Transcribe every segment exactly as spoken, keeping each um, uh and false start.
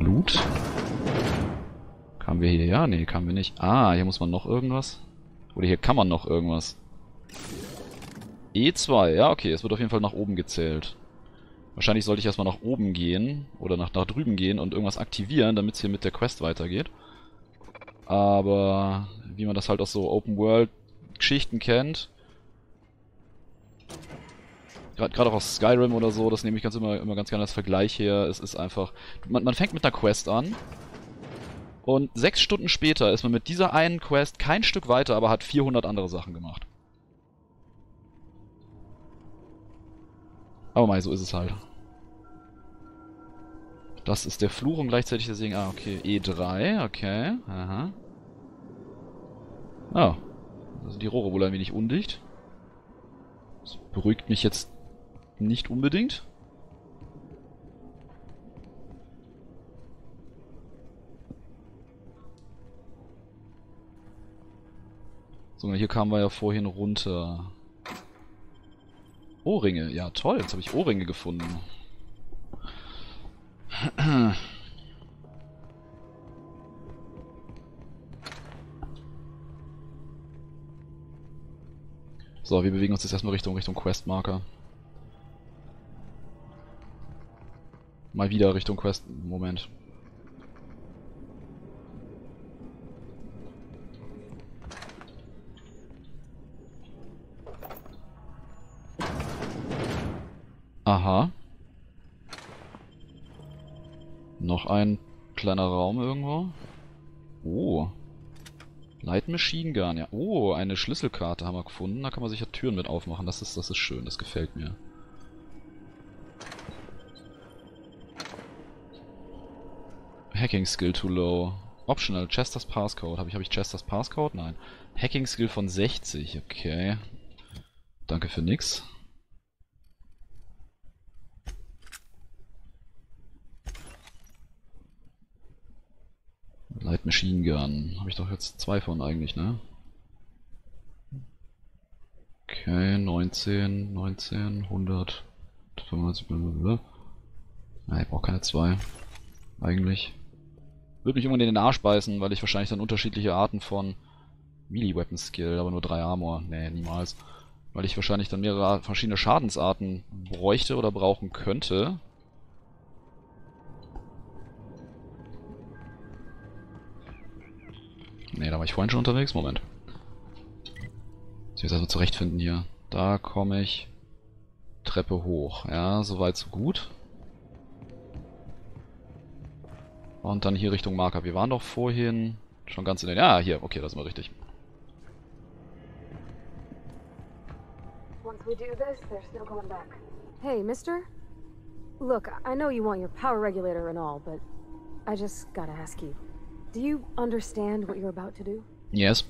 Loot. Kamen wir hier? Ja, nee, kamen wir nicht. Ah, hier muss man noch irgendwas. Oder hier kann man noch irgendwas. E zwei, ja okay, es wird auf jeden Fall nach oben gezählt. Wahrscheinlich sollte ich erstmal nach oben gehen oder nach, nach drüben gehen und irgendwas aktivieren, damit es hier mit der Quest weitergeht. Aber wie man das halt aus so Open-World-Geschichten kennt, gerade auch aus Skyrim oder so, das nehme ich ganz immer, immer ganz gerne als Vergleich her, es ist einfach, man, man fängt mit einer Quest an und sechs Stunden später ist man mit dieser einen Quest kein Stück weiter, aber hat vierhundert andere Sachen gemacht. Aber mei, so ist es halt. Das ist der Fluch und gleichzeitig der Segen. Ah, okay. E drei, okay. Aha. Ah. Da sind die Rohre wohl ein wenig undicht. Das beruhigt mich jetzt nicht unbedingt. So, hier kamen wir ja vorhin runter. Ohrringe, ja toll, jetzt habe ich Ohrringe gefunden. So, wir bewegen uns jetzt erstmal Richtung, Richtung Questmarker. Mal wieder Richtung Quest... Moment. Aha. Noch ein kleiner Raum irgendwo. Oh. Light Machine Gun, ja. Oh, eine Schlüsselkarte haben wir gefunden. Da kann man sich ja Türen mit aufmachen. Das ist, das ist schön, das gefällt mir. Hacking Skill too low. Optional, Chester's Passcode. Habe ich, hab ich Chester's Passcode? Nein. Hacking Skill von sechzig, okay. Danke für nix. Light Machine Gun. Habe ich doch jetzt zwei von eigentlich, ne? Okay, neunzehn, neunzehn, hundert, fünfundneunzig, blablabla. Ja, ich brauche keine zwei. Eigentlich. Würde mich irgendwann in den Arsch beißen, weil ich wahrscheinlich dann unterschiedliche Arten von Melee Weapon Skill, aber nur drei Armor. Nee, niemals. Weil ich wahrscheinlich dann mehrere verschiedene Schadensarten bräuchte oder brauchen könnte. Ne, da war ich vorhin schon unterwegs. Moment. Muss ich jetzt also zurechtfinden hier. Da komme ich Treppe hoch. Ja, soweit so gut. Und dann hier Richtung Marker. Wir waren doch vorhin schon ganz in den... Ja, hier. Okay, da sind wir richtig. Hey, mister? Look, I know you want your power regulator and all, but I just gotta ask you. Do you understand what you're about to do? Yes.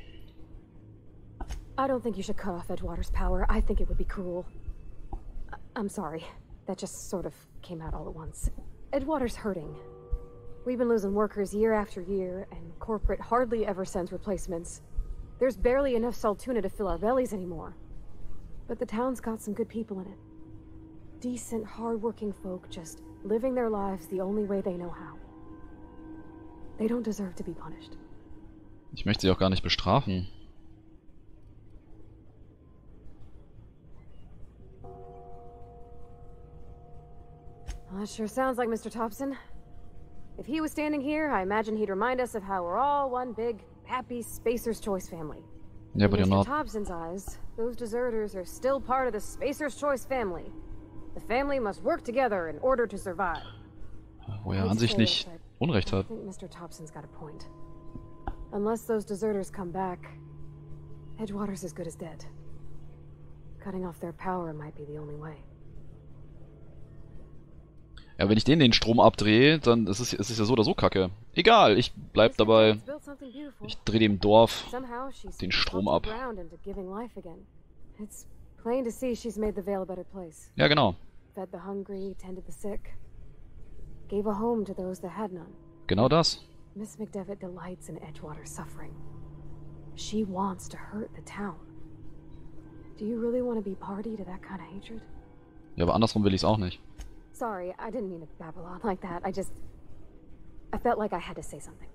I don't think you should cut off Edgewater's power. I think it would be cruel. I I'm sorry. That just sort of came out all at once. Edgewater's hurting. We've been losing workers year after year, and corporate hardly ever sends replacements. There's barely enough Saltuna to fill our bellies anymore. But the town's got some good people in it. Decent, hard-working folk just living their lives the only way they know how. They don't deserve to be punished. Ich möchte sie auch gar nicht bestrafen. Well, that sure sounds like Mister Thompson. If he was standing here, I imagine he'd remind us of how we're all one big, happy Spacer's Choice family. Yeah, but you're In not. Mister Thompson's eyes, those deserters are still part of the Spacer's Choice family. The family must work together in order to survive. Wo er an sich nicht Unrecht I hat. think Mister Thompson's got a point. Unless those deserters come back, Edgewater's as good as dead. Cutting off their power might be the only way. Ja, wenn ich denen den Strom abdrehe, dann ist es, ist es ja so oder so kacke. Egal, ich bleib dabei. Ich drehe dem Dorf den Strom ab. Ja, genau. Genau das. Miss McDevitt delights in Edgewater's suffering. She wants to hurt the town. Do you really want to be party to that kind of hatred? Ja, aber andersrum will ich es auch nicht. Sorry, I didn't mean to babble on like that. I just... I felt like I had to say something.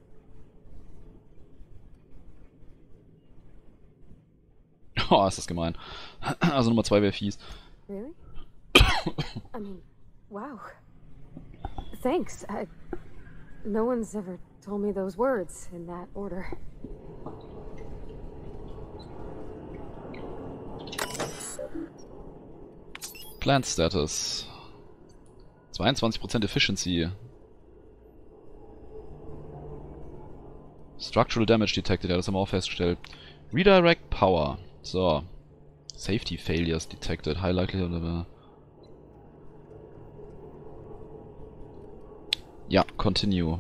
Oh, ist das gemein. Also Nummer zwei wäre fies. Really? I mean, wow. Thanks. I, no one's ever told me those words in that order. Plant Status. zweiundzwanzig Prozent Efficiency. Structural Damage Detected, ja, das haben wir auch festgestellt. Redirect Power. So. Safety Failures Detected. High Likelihood. Ja, Continue.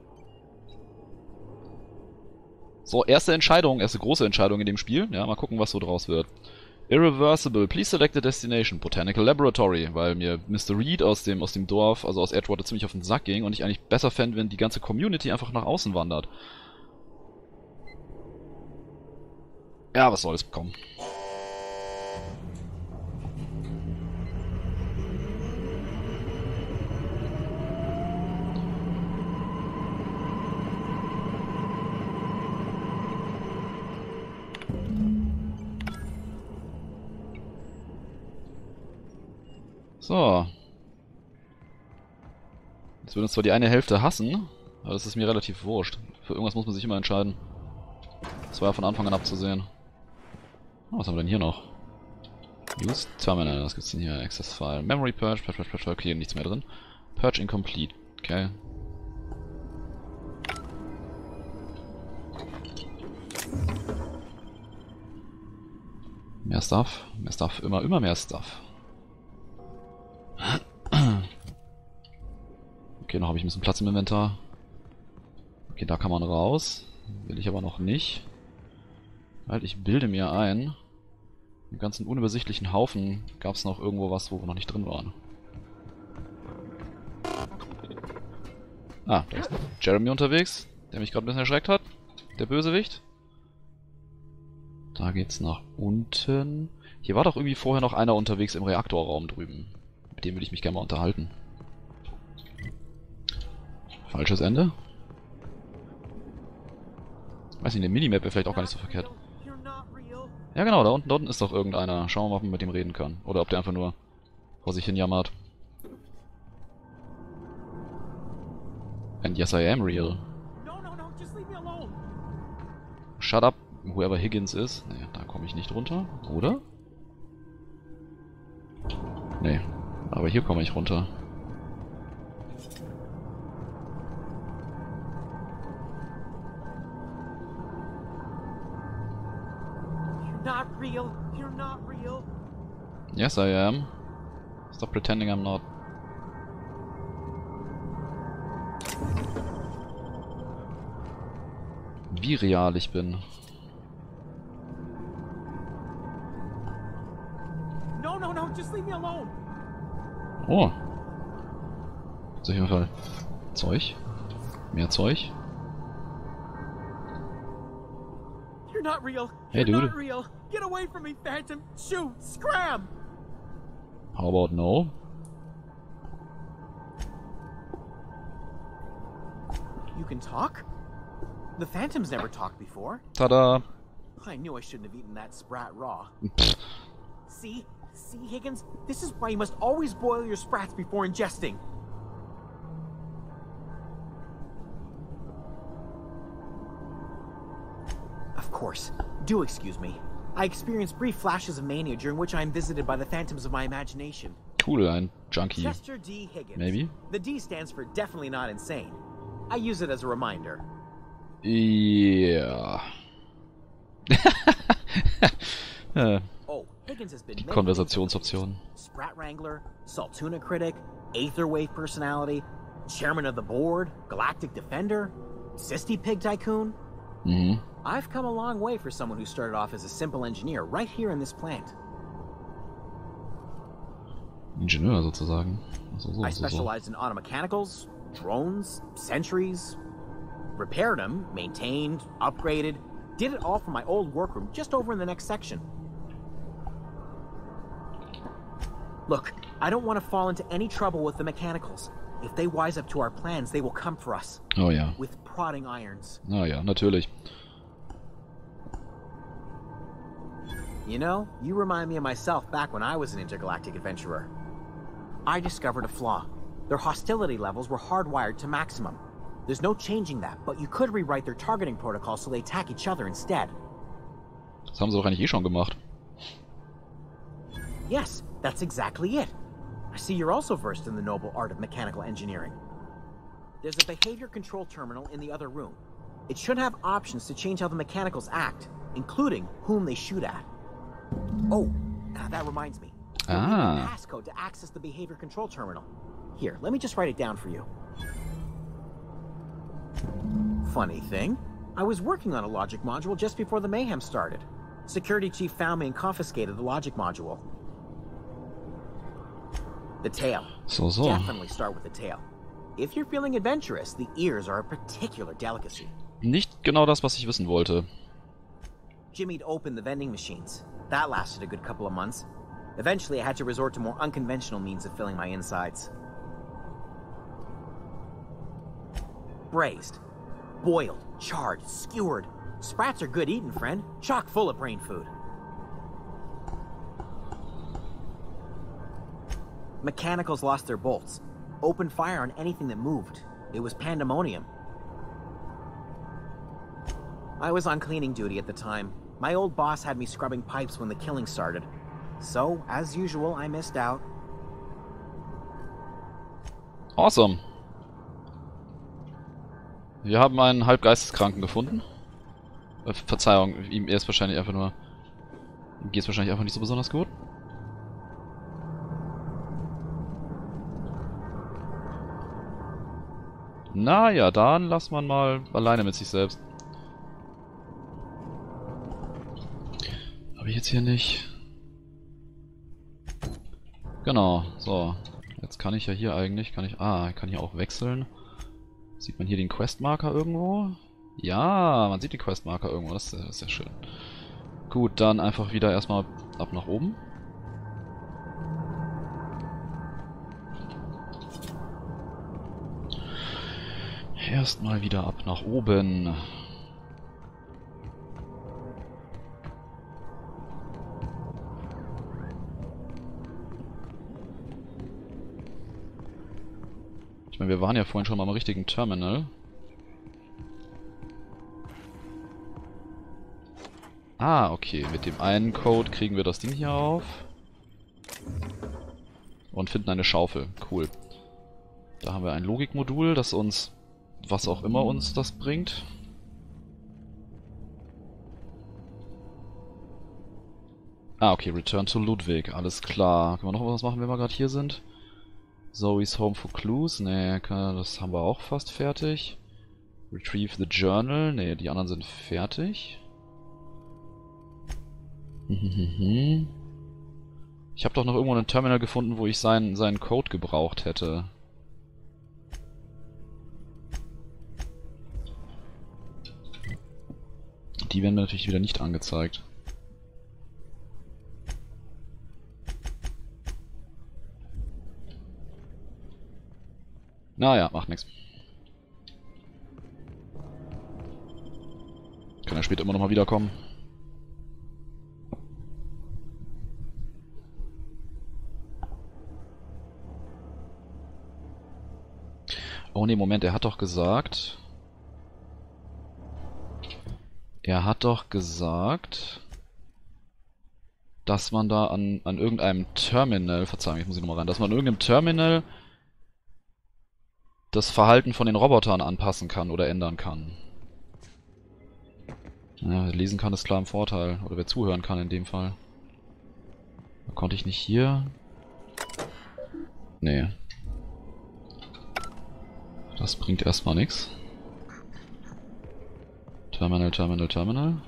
So, erste Entscheidung, erste große Entscheidung in dem Spiel. Ja, mal gucken, was so draus wird. Irreversible. Please select a destination. Botanical Laboratory. Weil mir Mister Reed aus dem, aus dem Dorf, also aus Edgewater, ziemlich auf den Sack ging und ich eigentlich besser fände, wenn die ganze Community einfach nach außen wandert. Ja, was soll es bekommen? So. Jetzt wird uns zwar die eine Hälfte hassen, aber das ist mir relativ wurscht. Für irgendwas muss man sich immer entscheiden. Das war ja von Anfang an abzusehen. Oh, was haben wir denn hier noch? Use Terminal, was gibt's denn hier? Access File. Memory Purge, Purge, Purge, Purge, okay, nichts mehr drin. Purge Incomplete, okay. Mehr Stuff, mehr Stuff, immer, immer mehr Stuff. Okay, noch habe ich ein bisschen Platz im Inventar. Okay, da kann man raus. Will ich aber noch nicht. Halt, ich bilde mir ein, im ganzen unübersichtlichen Haufen gab es noch irgendwo was, wo wir noch nicht drin waren. Ah, da ist Jeremy unterwegs, der mich gerade ein bisschen erschreckt hat. Der Bösewicht. Da geht's nach unten. Hier war doch irgendwie vorher noch einer unterwegs im Reaktorraum drüben. Mit dem will ich mich gerne mal unterhalten. Falsches Ende. Weiß nicht, eine Minimap wäre vielleicht auch gar nicht so verkehrt. Ja genau, da unten, da unten ist doch irgendeiner. Schauen wir mal, ob man mit dem reden kann. Oder ob der einfach nur vor sich hin jammert. And yes, I am real. Shut up, whoever Higgins ist. Nee, da komme ich nicht runter. Oder? Nee, aber hier komme ich runter. Not real. You're not real. Yes, I am. Stop pretending I'm not. Wie real ich bin. No, no, no, just leave me alone. Oh. Auf jeden Fall Zeug. Mehr Zeug. You're not real. Hey, You're dude. not real. Get away from me, Phantom. Shoot. Scram. How about no? You can talk? The Phantoms never talked before. Tada! I knew I shouldn't have eaten that sprat raw. Pfft. See? See, Higgins? This is why you must always boil your sprats before ingesting. Of course. Do excuse me. I experience brief flashes of mania during which I am visited by the phantoms of my imagination. Cool, ein Junkie. Chester D. Higgins. Maybe? The D stands for definitely not insane. I use it as a reminder. Ja. äh, Oh, Higgins has been die many Konversationsoption. Sprat Wrangler, Saltuna Critic, Aetherwave Personality, Chairman of the Board, Galactic Defender, Sisty Pig Tycoon. Mhm. I've come a long way for someone who started off as a simple engineer right here in this plant. Ingenieur sozusagen. So, so, I so, so. specialized in automechanicals, drones, sentries, repaired them, maintained, upgraded, did it all from my old workroom just over in the next section. Look, I don't want to fall into any trouble with the mechanicals. If they wise up to our plans, they will come for us. Oh ja. With prodding irons. Na ja, natürlich. You know, you remind me of myself back when I was an intergalactic adventurer. I discovered a flaw. Their hostility levels were hardwired to maximum. There's no changing that, but you could rewrite their targeting protocol so they attack each other instead. Das haben sie doch eigentlich eh schon gemacht. Yes, that's exactly it. I see you're also versed in the noble art of mechanical engineering. There's a behavior control terminal in the other room. It should have options to change how the mechanicals act, including whom they shoot at. Oh, that reminds me. You'll need a passcode to access the behavior control terminal. Here, let me just write it down for you. Funny thing, I was working on a logic module just before the mayhem started. Security chief found me and confiscated the logic module. The tail. So, so. Definitely start with the tail. If you're feeling adventurous, the ears are a particular delicacy. Nicht genau das, was ich wissen wollte. Jimmy'd opened the vending machines. That lasted a good couple of months. Eventually, I had to resort to more unconventional means of filling my insides. Braised, boiled, charred, skewered. Sprats are good eating, friend. Chock full of brain food. Mechanicals lost their bolts. Opened fire on anything that moved. It was pandemonium. I was on cleaning duty at the time. My old boss had me scrubbing pipes when the killing started. So, as usual, I missed out. Awesome. Wir haben einen Halbgeisteskranken gefunden. Äh, Verzeihung, ihm er ist wahrscheinlich einfach nur... Ihm geht es wahrscheinlich einfach nicht so besonders gut. Naja, dann lass man mal alleine mit sich selbst. Habe ich jetzt hier nicht... Genau, so. Jetzt kann ich ja hier eigentlich, kann ich, ah, kann hier auch wechseln. Sieht man hier den Questmarker irgendwo? Ja, man sieht den Questmarker irgendwo, das ist, das ist sehr schön. Gut, dann einfach wieder erstmal ab nach oben. Erstmal wieder ab nach oben. Ich meine, wir waren ja vorhin schon mal im richtigen Terminal. Ah, okay. Mit dem einen Code kriegen wir das Ding hier auf. Und finden eine Schaufel. Cool. Da haben wir ein Logikmodul, das uns, was auch immer uns das bringt. Ah, okay. Return to Ludwig. Alles klar. Können wir noch was machen, wenn wir gerade hier sind? Zoe's Home for Clues, ne, das haben wir auch fast fertig. Retrieve the Journal, ne, die anderen sind fertig. Ich habe doch noch irgendwo ein Terminal gefunden, wo ich seinen, seinen Code gebraucht hätte. Die werden mir natürlich wieder nicht angezeigt. Naja, macht nichts. Kann ja später immer noch mal wiederkommen. Oh ne, Moment, er hat doch gesagt... Er hat doch gesagt... dass man da an, an irgendeinem Terminal... Verzeihung, ich muss hier nochmal rein. Dass man an irgendeinem Terminal... das Verhalten von den Robotern anpassen kann oder ändern kann. Ja, wer lesen kann, ist klar im Vorteil. Oder wer zuhören kann in dem Fall. Da konnte ich nicht hier... Nee. Das bringt erstmal nichts. Terminal, Terminal, Terminal.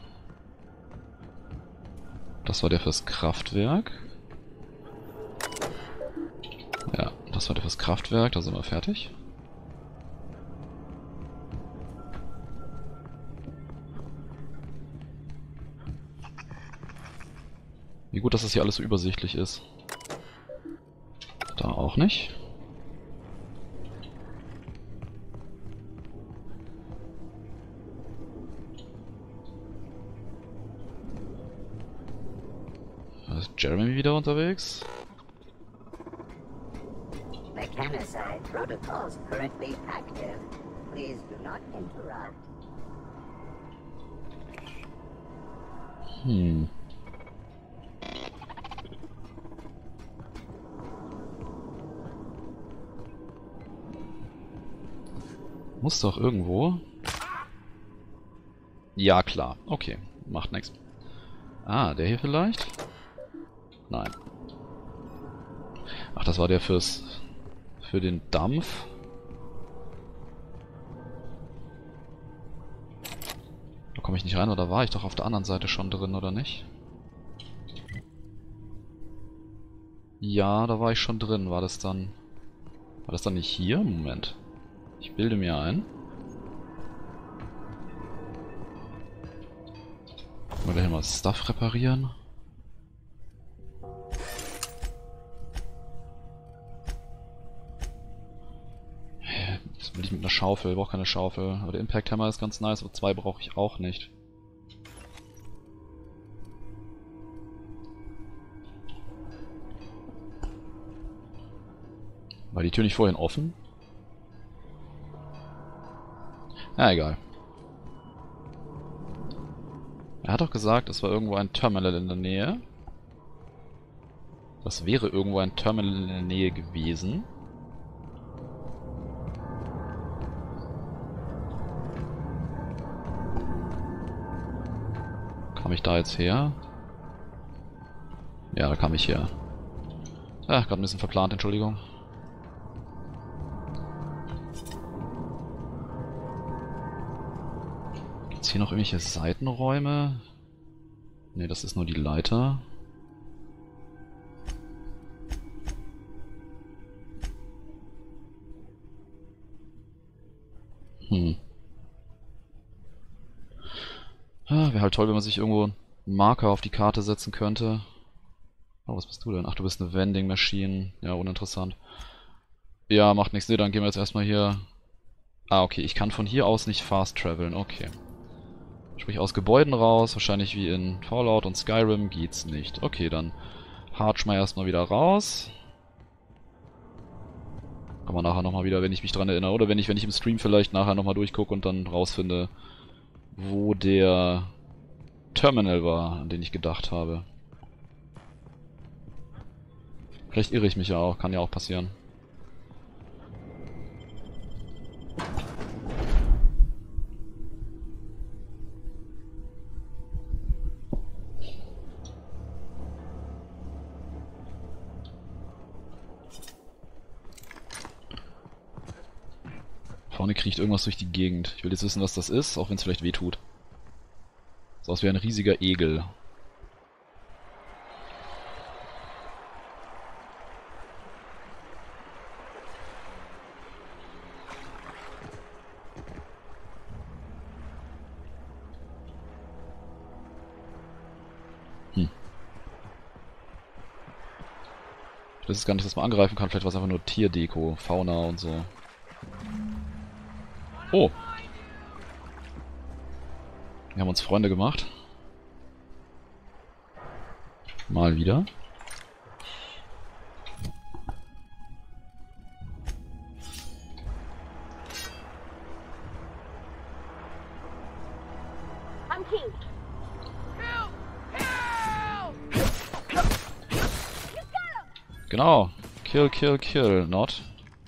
Das war der fürs Kraftwerk. Ja, das war der fürs Kraftwerk, da sind wir fertig. Wie gut, dass das hier alles so übersichtlich ist. Da auch nicht. Jeremy wieder unterwegs? Mechanicide protocols currently active. Please do not interrupt. Hm. Muss doch irgendwo... Ja, klar. Okay, macht nichts. Ah, der hier vielleicht? Nein. Ach, das war der fürs... für den Dampf. Da komme ich nicht rein, oder war ich doch auf der anderen Seite schon drin, oder nicht? Ja, da war ich schon drin. War das dann... War das dann nicht hier? Moment. Ich bilde mir ein. Oder hier mal Stuff reparieren. Das will ich mit einer Schaufel. Ich brauche keine Schaufel. Aber der Impact Hammer ist ganz nice, aber zwei brauche ich auch nicht. War die Tür nicht vorhin offen? Na, egal. Er hat doch gesagt, es war irgendwo ein Terminal in der Nähe. Das wäre irgendwo ein Terminal in der Nähe gewesen. Kam ich da jetzt her? Ja, da kam ich her. Ach, gerade ein bisschen verplant, Entschuldigung. Gibt's hier noch irgendwelche Seitenräume? Ne, das ist nur die Leiter. Hm. Ah, wäre halt toll, wenn man sich irgendwo einen Marker auf die Karte setzen könnte. Oh, was bist du denn? Ach, du bist eine Vending Machine. Ja, uninteressant. Ja, macht nichts. Ne, dann gehen wir jetzt erstmal hier... Ah, okay, ich kann von hier aus nicht fast traveln. Okay. Sprich, aus Gebäuden raus, wahrscheinlich wie in Fallout und Skyrim, geht's nicht. Okay, dann hatsch mal erstmal wieder raus. Kommen wir nachher nochmal wieder, wenn ich mich dran erinnere. Oder wenn ich, wenn ich im Stream vielleicht nachher nochmal durchgucke und dann rausfinde, wo der Terminal war, an den ich gedacht habe. Vielleicht irre ich mich ja auch, kann ja auch passieren. Vorne kriecht irgendwas durch die Gegend. Ich will jetzt wissen, was das ist, auch wenn es vielleicht weh tut. So aus wie ein riesiger Egel. Hm. Ich weiß gar nicht, dass man angreifen kann. Vielleicht war es einfach nur Tierdeko, Fauna und so. Oh. Wir haben uns Freunde gemacht. Mal wieder. I'm King. Genau. Kill, kill, kill, not.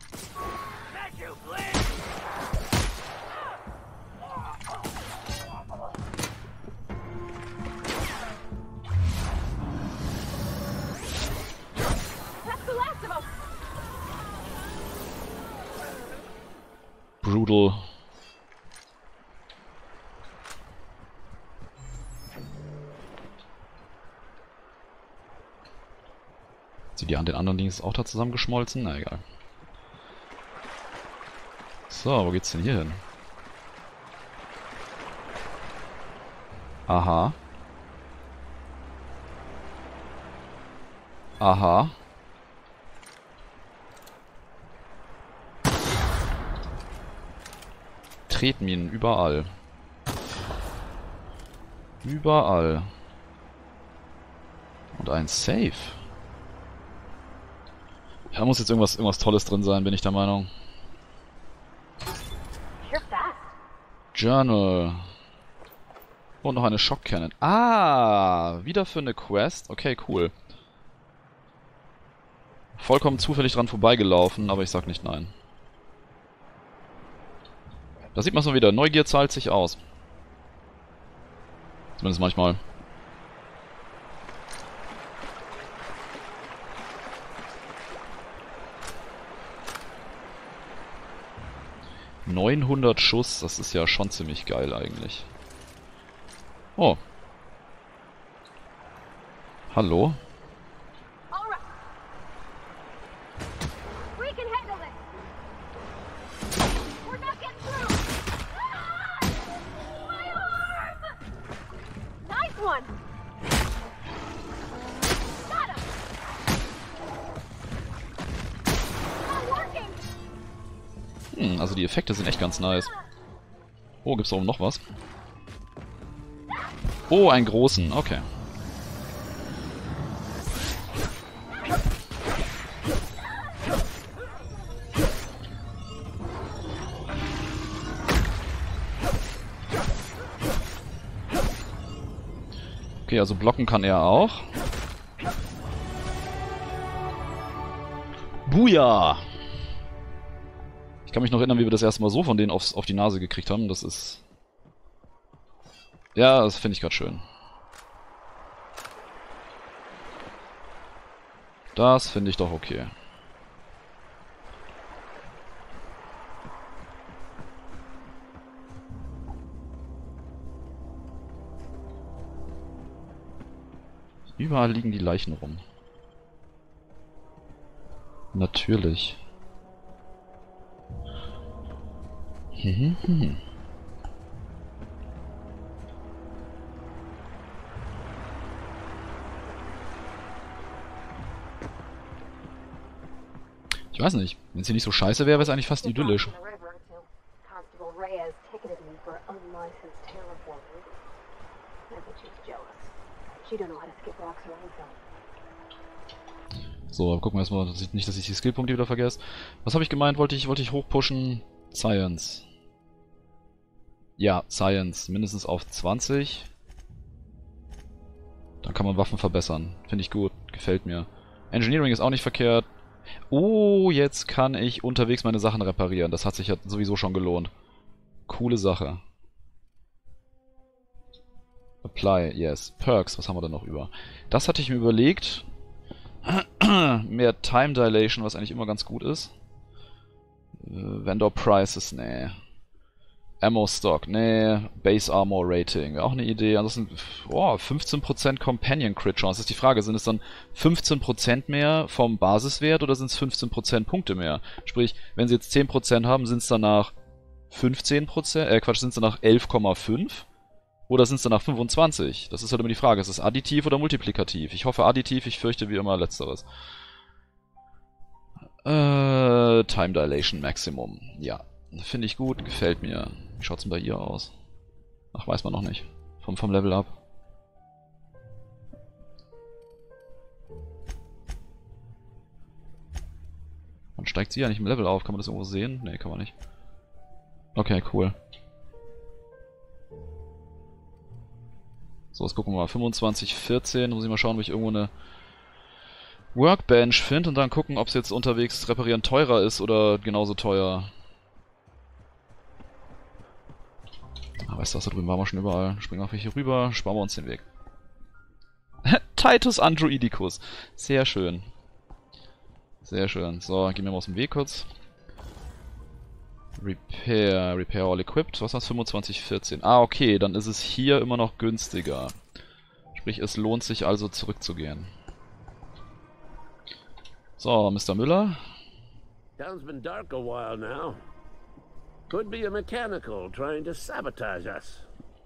Brutal. Sind die an den anderen Dings auch da zusammengeschmolzen? Na egal. So, wo geht's denn hier hin? Aha. Aha. Tretminen, überall. Überall. Und ein Safe. Da muss jetzt irgendwas, irgendwas Tolles drin sein, bin ich der Meinung. Journal. Und noch eine Shock Cannon. Ah, wieder für eine Quest. Okay, cool. Vollkommen zufällig dran vorbeigelaufen, aber ich sag nicht nein. Da sieht man es mal wieder. Neugier zahlt sich aus. Zumindest manchmal. neunhundert Schuss, das ist ja schon ziemlich geil eigentlich. Oh. Hallo? Hm, also die Effekte sind echt ganz nice. Oh, gibt's da oben noch was? Oh, einen großen, okay. Okay, also blocken kann er auch. Buja! Ich kann mich noch erinnern, wie wir das erste Mal so von denen aufs, auf die Nase gekriegt haben. Das ist... Ja, das finde ich gerade schön. Das finde ich doch okay. Überall liegen die Leichen rum. Natürlich. Hm, hm, hm. Ich weiß nicht, wenn es hier nicht so scheiße wäre, wäre es eigentlich fast idyllisch. So, gucken wir erstmal, dass ich, nicht, dass ich die Skillpunkte wieder vergesse. Was habe ich gemeint? Wollte ich, wollte ich hochpushen? Science. Ja, Science. Mindestens auf zwanzig. Dann kann man Waffen verbessern. Finde ich gut. Gefällt mir. Engineering ist auch nicht verkehrt. Oh, jetzt kann ich unterwegs meine Sachen reparieren. Das hat sich ja sowieso schon gelohnt. Coole Sache. Apply, yes. Perks, was haben wir denn noch über? Das hatte ich mir überlegt. Mehr Time Dilation, was eigentlich immer ganz gut ist. Äh, Vendor Prices, nee. Ammo Stock, nee. Base Armor Rating, wäre auch eine Idee. Ansonsten, oh, fünfzehn Prozent Companion Crit Chance. Das ist die Frage, sind es dann fünfzehn Prozent mehr vom Basiswert oder sind es fünfzehn Prozent Punkte mehr? Sprich, wenn sie jetzt zehn Prozent haben, sind es danach fünfzehn Prozent, äh Quatsch, sind es danach elf Komma fünf? Oder sind es danach fünfundzwanzig? Das ist halt immer die Frage, ist es additiv oder multiplikativ? Ich hoffe additiv, ich fürchte wie immer letzteres. Äh, Time Dilation Maximum. Ja, finde ich gut, gefällt mir. Wie schaut's denn bei ihr aus? Ach, weiß man noch nicht. Vom, vom Level up. Dann steigt sie ja nicht im Level auf. Kann man das irgendwo sehen? Ne, kann man nicht. Okay, cool. So, jetzt gucken wir mal. fünfundzwanzig, vierzehn. Muss ich mal schauen, ob ich irgendwo eine Workbench finde und dann gucken, ob es jetzt unterwegs reparieren teurer ist oder genauso teuer. Ah, weißt du was, da drüben waren wir schon überall. Springen wir hier rüber, sparen wir uns den Weg. Titus Androidicus. Sehr schön. Sehr schön. So, gehen wir mal aus dem Weg kurz. Repair, Repair all equipped. Was ist das? fünfundzwanzig, vierzehn. Ah, okay, dann ist es hier immer noch günstiger. Sprich, es lohnt sich also zurückzugehen. So, Mister Müller. Town's been dark a while now. Could be a mechanical trying to sabotage us.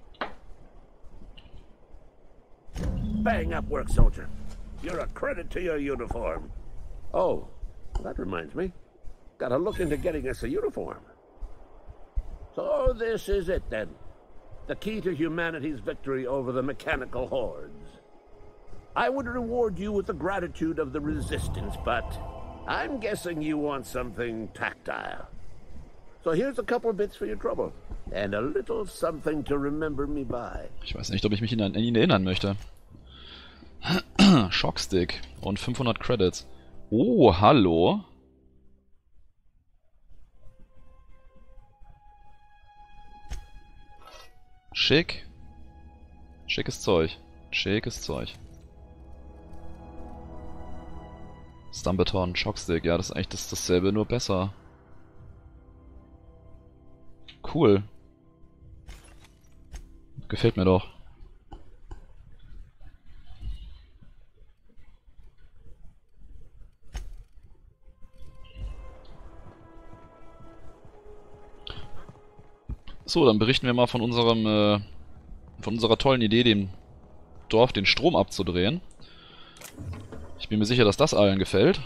Bang up, work soldier. You're a credit to your uniform. Oh, that reminds me. Gotta look into getting us a uniform. So this is it then. The key to humanity's victory over the mechanical hordes. I would reward you with the gratitude of the Resistance, but I'm guessing you want something tactile. So here's a couple of bits for your trouble. And a little something to remember me by. Ich weiß nicht, ob ich mich an ihn erinnern möchte. Shockstick und fünfhundert Credits. Oh, hallo? Schick. Schickes Zeug. Schickes Zeug. Stumbeton, Shockstick, ja, das ist eigentlich das, dasselbe, nur besser. Cool. Gefällt mir doch. So, dann berichten wir mal von unserem, äh, von unserer tollen Idee, dem Dorf den Strom abzudrehen. Ich bin mir sicher, dass das allen gefällt.